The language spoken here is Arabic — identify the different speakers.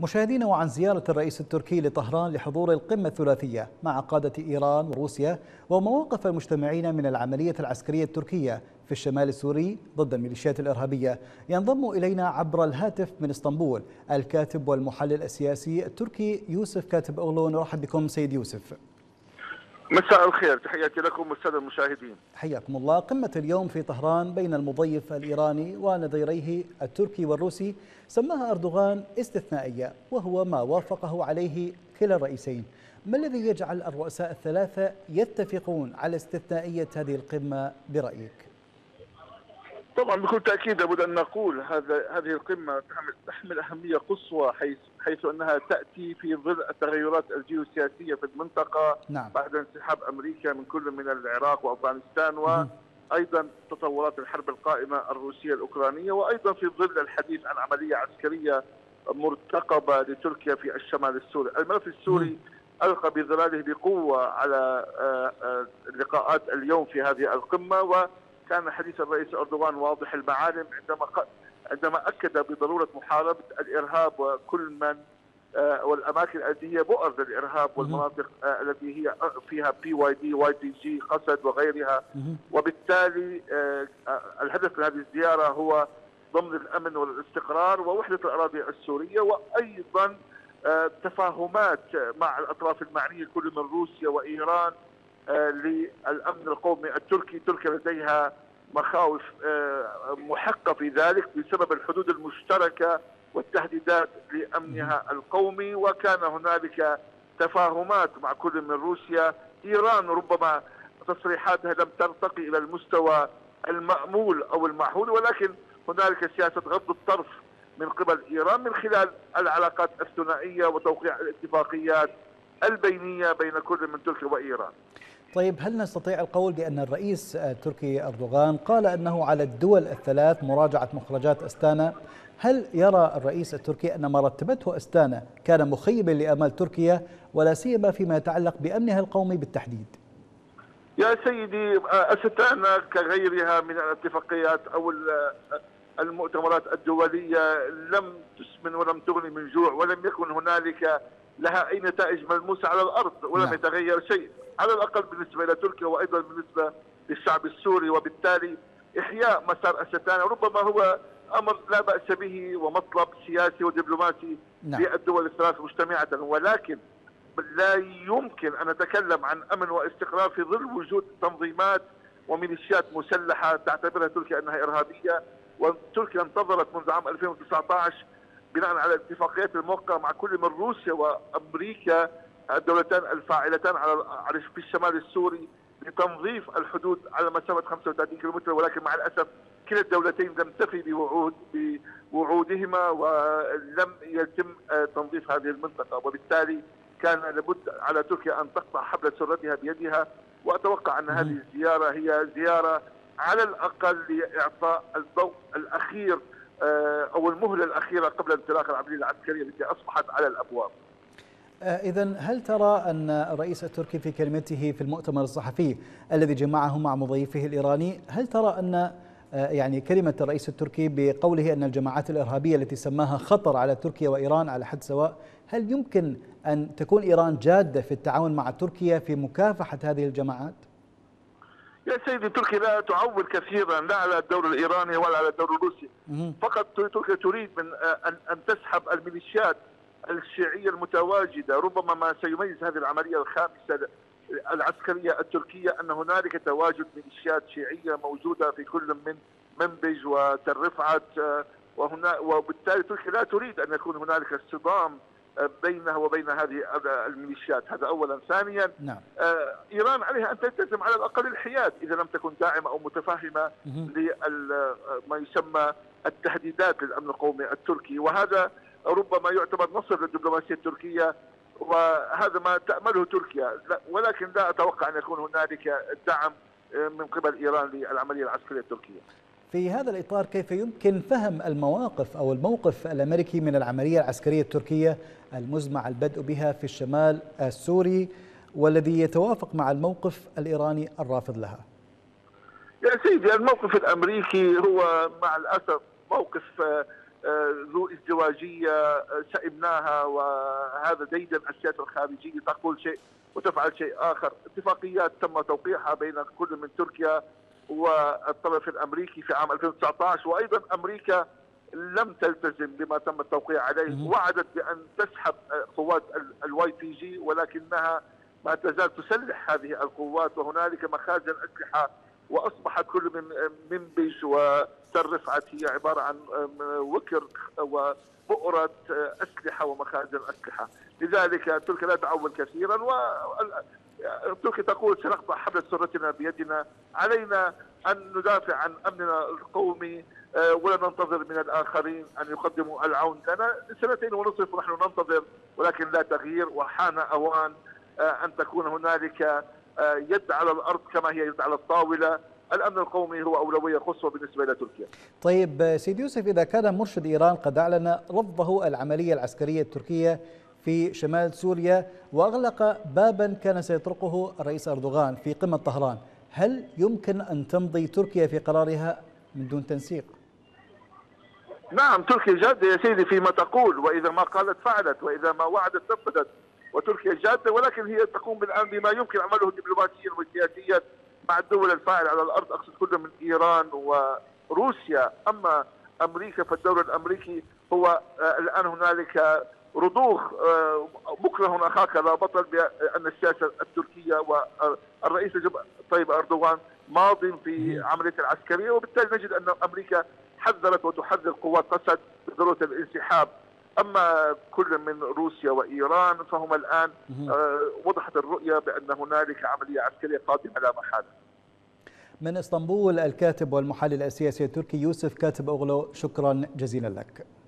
Speaker 1: مشاهدينا، وعن زيارة الرئيس التركي لطهران لحضور القمة الثلاثية مع قادة إيران وروسيا ومواقف المجتمعين من العملية العسكرية التركية في الشمال السوري ضد الميليشيات الإرهابية، ينضم إلينا عبر الهاتف من اسطنبول الكاتب والمحلل السياسي التركي يوسف كاتب أوغلو. نرحب بكم سيد يوسف.
Speaker 2: مساء الخير، تحياتي لكم والسادة المشاهدين.
Speaker 1: حياكم الله. قمة اليوم في طهران بين المضيف الإيراني ونظيريه التركي والروسي سماها أردوغان استثنائية، وهو ما وافقه عليه كلا الرئيسين. ما الذي يجعل الرؤساء الثلاثة يتفقون على استثنائية هذه القمة برأيك؟
Speaker 2: طبعا بكل تأكيد لابد أن نقول هذه القمة تحمل أهمية قصوى حيث أنها تأتي في ظل التغيرات الجيوسياسية في المنطقة.
Speaker 1: نعم.
Speaker 2: بعد انسحاب أمريكا من كل من العراق وأفغانستان، وأيضا تطورات الحرب القائمة الروسية الأوكرانية، وأيضا في ظل الحديث عن عملية عسكرية مرتقبة لتركيا في الشمال السوري. الملف السوري ألقى بظلاله بقوة على اللقاءات اليوم في هذه القمة، كان حديث الرئيس أردوغان واضح المعالم عندما أكد بضرورة محاربة الإرهاب وكل من والأماكن التي هي بؤر للإرهاب والمناطق التي هي فيها PYD YPG قسد وغيرها. وبالتالي الهدف من هذه الزيارة هو ضمن الأمن والاستقرار ووحدة الأراضي السورية، وأيضا تفاهمات مع الأطراف المعنية كل من روسيا وإيران للأمن القومي التركي. تركيا لديها مخاوف محقة في ذلك بسبب الحدود المشتركة والتهديدات لأمنها القومي، وكان هنالك تفاهمات مع كل من روسيا. إيران ربما تصريحاتها لم ترتقي إلى المستوى المأمول أو المعهود، ولكن هنالك سياسة غض الطرف من قبل إيران من خلال العلاقات الثنائية وتوقيع الاتفاقيات البينية بين كل من تركيا وإيران.
Speaker 1: طيب، هل نستطيع القول بأن الرئيس التركي أردوغان قال أنه على الدول الثلاث مراجعة مخرجات أستانا؟ هل يرى الرئيس التركي أن ما رتبته أستانا كان مخيبا لآمال تركيا، ولا سيما فيما يتعلق بأمنها القومي بالتحديد؟
Speaker 2: يا سيدي، أستانا كغيرها من الاتفاقيات أو المؤتمرات الدولية لم تسمن ولم تغني من جوع، ولم يكن هنالك لها أي نتائج ملموسة على الأرض، ولم يتغير شيء على الأقل بالنسبة إلى تركيا وأيضا بالنسبة للشعب السوري. وبالتالي إحياء مسار أستانا ربما هو أمر لا بأس به ومطلب سياسي ودبلوماسي للدول الثلاث مجتمعة، ولكن لا يمكن أن نتكلم عن أمن واستقرار في ظل وجود تنظيمات وميليشيات مسلحة تعتبرها تركيا أنها إرهابية. وتركيا انتظرت منذ عام 2019 بناء على الاتفاقيات الموقعة مع كل من روسيا وأمريكا الدولتان الفاعلتان في الشمال السوري لتنظيف الحدود على مسافة 35 كيلومتر، ولكن مع الأسف كلا الدولتين لم تفي بوعودهما ولم يتم تنظيف هذه المنطقة، وبالتالي كان لابد على تركيا أن تقطع حبل سرتها بيدها. وأتوقع أن هذه الزيارة هي زيارة على الأقل لإعطاء الضوء الأخير أو المهلة الأخيرة قبل انطلاق العملية العسكرية التي أصبحت على الأبواب.
Speaker 1: إذن هل ترى أن الرئيس التركي في كلمته في المؤتمر الصحفي الذي جمعه مع مضيفه الإيراني، هل ترى أن يعني كلمة الرئيس التركي بقوله أن الجماعات الإرهابية التي سماها خطر على تركيا وإيران على حد سواء، هل يمكن أن تكون إيران جادة في التعاون مع تركيا في مكافحة هذه الجماعات؟
Speaker 2: يا سيدي، تركيا لا تعول كثيرا لا على الدور الإيراني ولا على الدور الروسي، فقط تركيا تريد من أن تسحب الميليشيات الشيعية المتواجدة. ربما ما سيميز هذه العملية الخامسة العسكرية التركية أن هنالك تواجد ميليشيات شيعية موجودة في كل من منبج وتل رفعت، وبالتالي تركيا لا تريد أن يكون هنالك اصطدام بينها وبين هذه الميليشيات. هذا أولا. ثانيا، إيران عليها أن تلتزم على الأقل الحياد إذا لم تكن داعمة أو متفاهمة لما يسمى التهديدات للأمن القومي التركي، وهذا ربما يعتبر نصر للدبلوماسية التركية، وهذا ما تأمله تركيا. ولكن لا أتوقع أن يكون هنالك دعم من قبل إيران للعملية العسكرية التركية.
Speaker 1: في هذا الإطار، كيف يمكن فهم المواقف أو الموقف الأمريكي من العملية العسكرية التركية المزمع البدء بها في الشمال السوري والذي يتوافق مع الموقف الإيراني الرافض لها؟
Speaker 2: يا سيدي، الموقف الأمريكي هو مع الأسف موقف ذو ازدواجية سئمناها، وهذا ديدن السياسة الخارجية، تقول شيء وتفعل شيء آخر. اتفاقيات تم توقيعها بين كل من تركيا والطرف الأمريكي في عام 2019، وأيضا أمريكا لم تلتزم بما تم التوقيع عليه، وعدت بأن تسحب قوات الYPG، ولكنها ما تزال تسلح هذه القوات، وهنالك مخازن أسلحة، وأصبحت كل من منبج وتل رفعت هي عبارة عن وكر وبؤرة أسلحة ومخازن أسلحة. لذلك تركيا لا تعول كثيرا، وتركيا تقول سنقطع حبل سرتنا بيدنا، علينا أن ندافع عن أمننا القومي ولا ننتظر من الآخرين أن يقدموا العون لنا. 2.5 ونحن ننتظر ولكن لا تغيير، وحان أوان أن تكون هنالك يد على الأرض كما هي يد على الطاولة. الأمن القومي هو أولوية قصوى بالنسبة إلى تركيا.
Speaker 1: طيب سيد يوسف، إذا كان مرشد إيران قد أعلن رفضه العملية العسكرية التركية في شمال سوريا وأغلق بابا كان سيطرقه الرئيس أردوغان في قمة طهران، هل يمكن أن تمضي تركيا في قرارها من دون تنسيق؟
Speaker 2: نعم، تركيا جادة يا سيدي فيما تقول، وإذا ما قالت فعلت، وإذا ما وعدت نفذت، وتركيا جادة، ولكن هي تقوم الآن بما يمكن عمله دبلوماسيا وسياسيا مع الدول الفاعلة على الأرض، أقصد كل من إيران وروسيا. أما أمريكا فالدور الأمريكي هو الآن هنالك رضوخ مكره أخاك لا بطل، بأن السياسة التركية والرئيس طيب أردوغان ماض في عملية العسكرية، وبالتالي نجد أن أمريكا حذرت وتحذر قوات قسد بضرورة الانسحاب. أما كل من روسيا وإيران فهم الآن وضحت الرؤية بأن هنالك عملية عسكرية قادمة لا محالة.
Speaker 1: من اسطنبول الكاتب والمحلل السياسي التركي يوسف كاتب أوغلو، شكرا جزيلا لك.